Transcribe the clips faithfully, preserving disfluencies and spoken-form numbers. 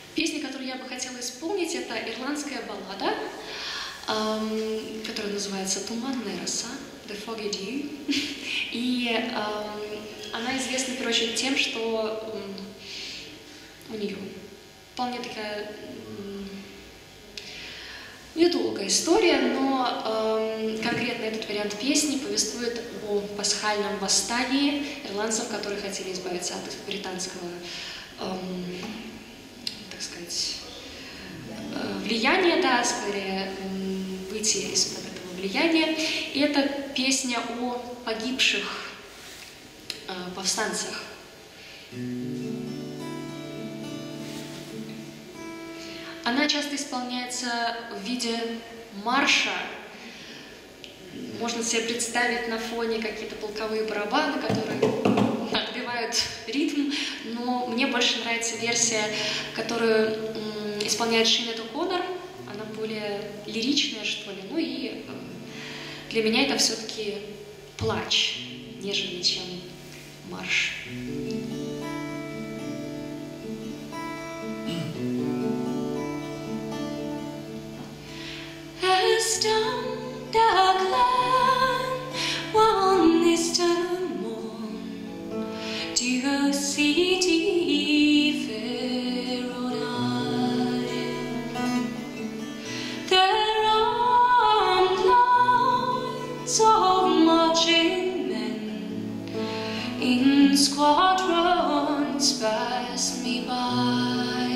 Песня, которую я бы хотела исполнить, это ирландская баллада, эм, которая называется «Туманная роса», «The Foggy Dew». И эм, она известна, в первую очередь, тем, что эм, у нее вполне такая эм, недолгая история, но эм, конкретно этот вариант песни повествует о пасхальном восстании ирландцев, которые хотели избавиться от британского эм, так сказать, влияния, да, скорее выйти из-под этого влияния. И это песня о погибших э, повстанцах. Она часто исполняется в виде марша. Можно себе представить на фоне какие-то полковые барабаны, которые отбивают ритм, но мне больше нравится версия, которую м, исполняет Синет О'Коннор. Она более лиричная, что ли. Ну и э, для меня это все-таки плач, нежели чем марш. Squadrons pass me by.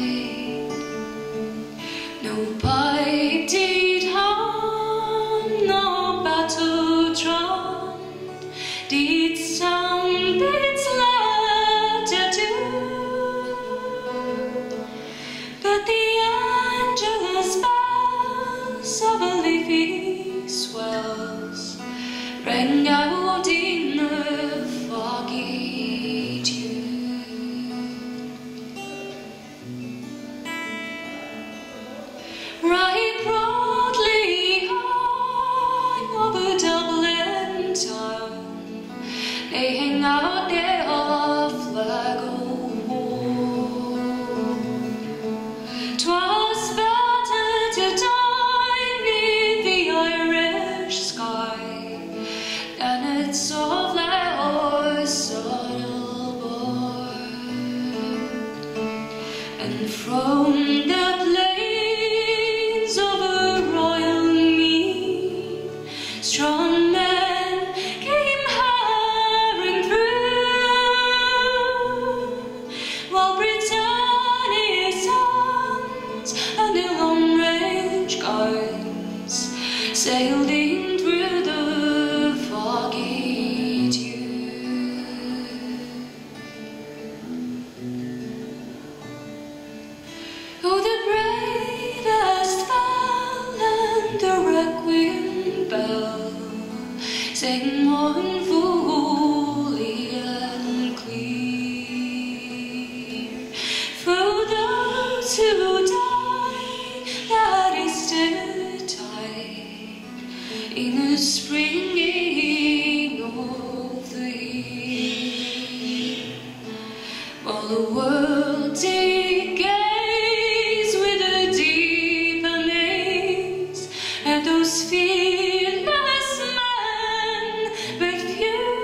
No pipe did hum, no battle drum did sound its latter do. But the angelus bells of a leafy swells rang out in the foggy. Right broadly high over Dublin town, they hang out their flag of war. 'Twas better to die neath the Irish sky than at Softley or Sodal Board. And from the strong men came hurrying through, while Britannia's sons and their long-range guns sailed in through the foggy dew. Oh, the bravest fell and the requiem bell sang mournfully and clear. For those who died that Easter tide in the springing of the year, while the world did gaze with a deep amaze at those fearless men, but few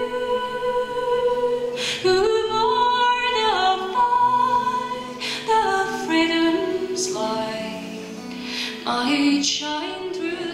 who bore the fight, the freedom's light might shine through